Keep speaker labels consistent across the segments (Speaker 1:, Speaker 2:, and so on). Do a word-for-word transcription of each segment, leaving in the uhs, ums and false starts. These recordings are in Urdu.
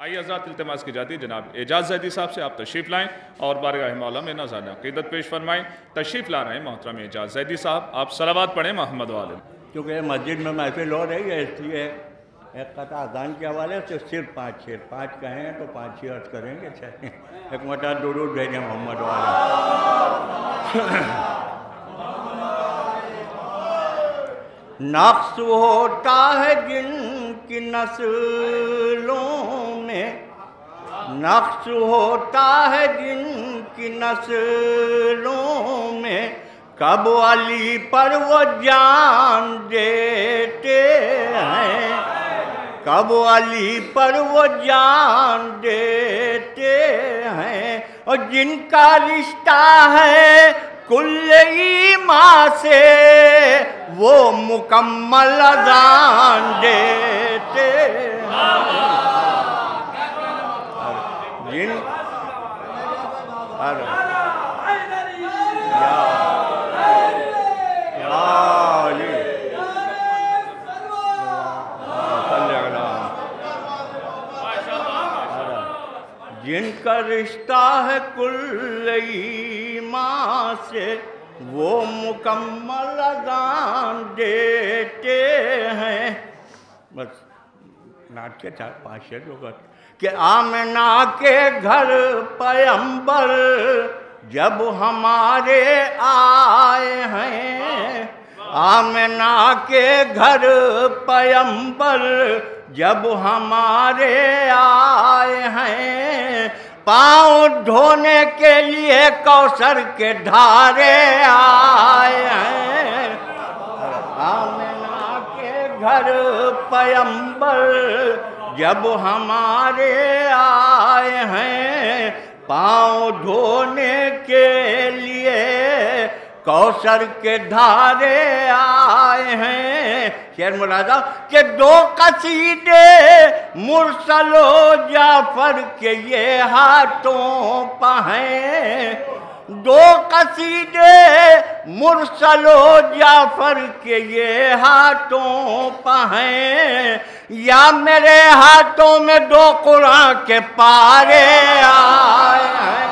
Speaker 1: آئیے حضرات التماس کی جاتی ہے جناب اعجاز زیدی صاحب سے آپ تشریف لائیں اور بارگاہ مولا میں نذرانِ عقیدت پیش فرمائیں. تشریف لا رہے ہیں محترم اعجاز زیدی صاحب. آپ صلوات پڑھیں محمد والے.
Speaker 2: کیونکہ مسجد میں محفل ہو رہی ہے اس لیے ایک قطع اذان کے حوالے سے صرف پانچ شعر پانچ کہیں تو پانچ شعر عرض کریں گے. ایک مرتبہ درود بھیجیں محمد والے. نقص ہوتا ہے جن کی نسلوں میں، نقص ہوتا ہے جن کی نسلوں میں، کب علی پر وہ جان دیتے ہیں، کب علی پر وہ جان دیتے ہیں. اور جن کا رشتہ ہے کل ایمان سے وہ مکمل اذان دیتے ہیں. جن جن کا رشتہ ہے کل ایمان سے وہ مکمل اذان دیتے ہیں. بس نعت کے چار پانچ شعر جو کہ آمنہ کے گھر پیغمبر جب ہمارے آئے ہیں، آمنہ کے گھر پیغمبر جب ہمارے آئے ہیں، پاؤں دھونے کے لیے کوثر کے دھارے آئے ہیں. آمنہ کے گھر پیغمبر جب ہمارے آئے ہیں، پاؤں دھونے کے لیے کوثر کے دھارے آئے ہیں. شعر ملاحظہ کہ دو قصیدے مرسل و جعفر کے یہ ہاتھوں پہیں، دو قصیدے مرسل و جعفر کے یہ ہاتھوں پہیں، یا میرے ہاتھوں میں دو قرآن کے پارے آئے ہیں.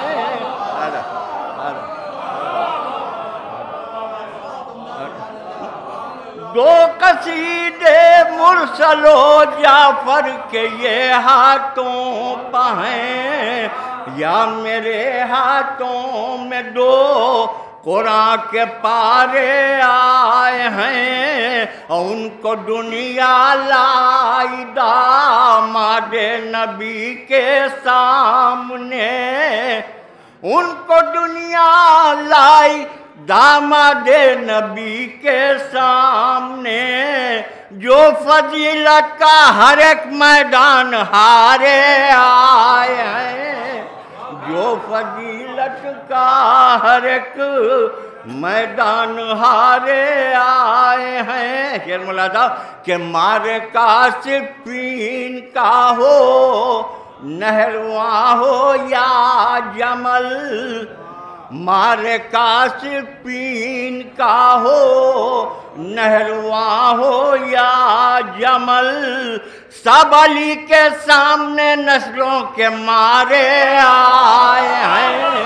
Speaker 2: دو قصیدے مرسل و جعفر کے یہ ہاتھوں پہیں، یا میرے ہاتھوں میں دو قرآن کے پارے آئے ہیں. ان کو دنیا لائی داماد نبی کے سامنے، ان کو دنیا لائی داماد نبی کے سامنے، جو فضیلت کا ہر ایک میدان ہارے آئے ہیں، جو فضیلت کا ہر ایک میدان ہارے آئے ہیں. شعر ملاحظہ کہ مارے کا صفین کا ہو نہرواں ہو یا جمل، مارے کا صفین کا ہو نہرواں ہو یا جمل، سب علی کے سامنے نسلوں کے مارے آئے ہیں.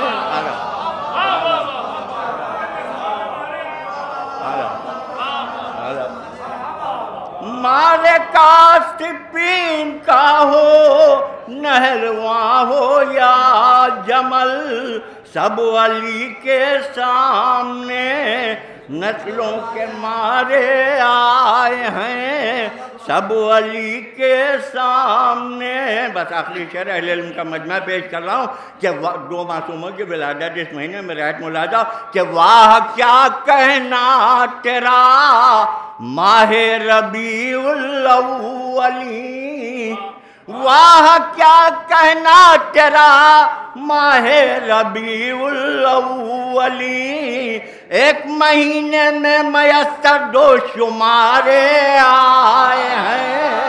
Speaker 2: مارے کا صفین کا ہو نہرواں ہو یا جمل، سب علی کے سامنے نسلوں کے مارے آئے ہیں، سب علی کے سامنے. بس آخری شعر اہل علم کا مجمع پیش کر رہا ہوں کہ دو معصوموں کی ولادت اس مہینے میں رعایت ملاحظہ کہ واہ کیا کہنا تیرا ماہ ربیع الاولی، واہ کیا کہنا تیرا ماہ ربیع الاولی، ایک مہینے میں میسر دو شمارے آئے ہیں.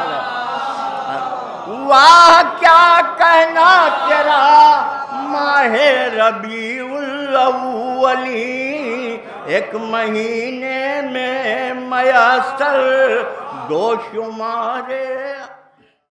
Speaker 2: واہ کیا کہنا تیرا ماہ ربیع الاولی، ایک مہینے میں میسر دو شمارے